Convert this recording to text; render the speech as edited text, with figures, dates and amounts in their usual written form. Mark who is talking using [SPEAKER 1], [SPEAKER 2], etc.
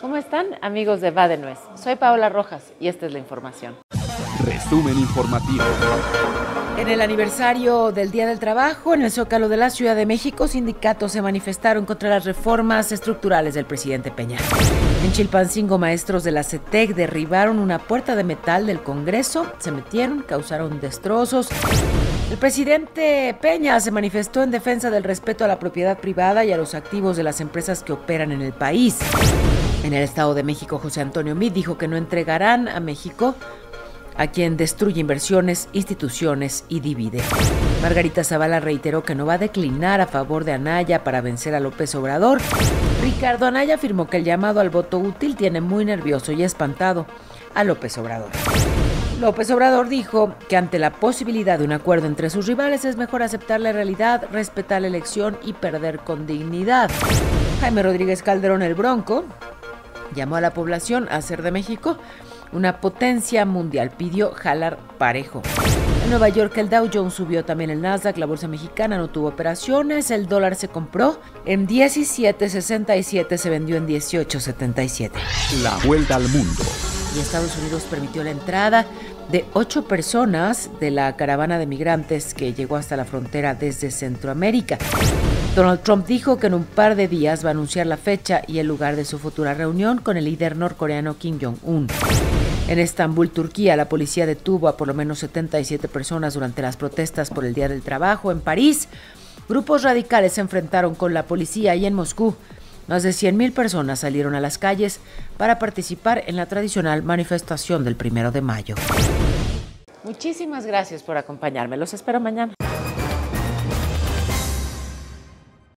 [SPEAKER 1] ¿Cómo están, amigos de Va de Nuez? Soy Paola Rojas y esta es la información.
[SPEAKER 2] Resumen informativo.
[SPEAKER 3] En el aniversario del Día del Trabajo, en el Zócalo de la Ciudad de México, sindicatos se manifestaron contra las reformas estructurales del presidente Peña. En Chilpancingo, maestros de la CETEC derribaron una puerta de metal del Congreso, se metieron, causaron destrozos. El presidente Peña se manifestó en defensa del respeto a la propiedad privada y a los activos de las empresas que operan en el país. En el Estado de México, José Antonio Meade dijo que no entregarán a México a quien destruye inversiones, instituciones y divide. Margarita Zavala reiteró que no va a declinar a favor de Anaya para vencer a López Obrador. Ricardo Anaya afirmó que el llamado al voto útil tiene muy nervioso y espantado a López Obrador. López Obrador dijo que ante la posibilidad de un acuerdo entre sus rivales es mejor aceptar la realidad, respetar la elección y perder con dignidad. Jaime Rodríguez Calderón, el Bronco, llamó a la población a hacer de México una potencia mundial, pidió jalar parejo. En Nueva York el Dow Jones subió, también el Nasdaq, la bolsa mexicana no tuvo operaciones, el dólar se compró en 17.67, se vendió en 18.77.
[SPEAKER 2] La vuelta al mundo.
[SPEAKER 3] Y Estados Unidos permitió la entrada de 8 personas de la caravana de migrantes que llegó hasta la frontera desde Centroamérica. Donald Trump dijo que en un par de días va a anunciar la fecha y el lugar de su futura reunión con el líder norcoreano Kim Jong-un. En Estambul, Turquía, la policía detuvo a por lo menos 77 personas durante las protestas por el Día del Trabajo. En París, grupos radicales se enfrentaron con la policía y en Moscú, más de 100,000 personas salieron a las calles para participar en la tradicional manifestación del 1 de mayo.
[SPEAKER 1] Muchísimas gracias por acompañarme. Los espero mañana.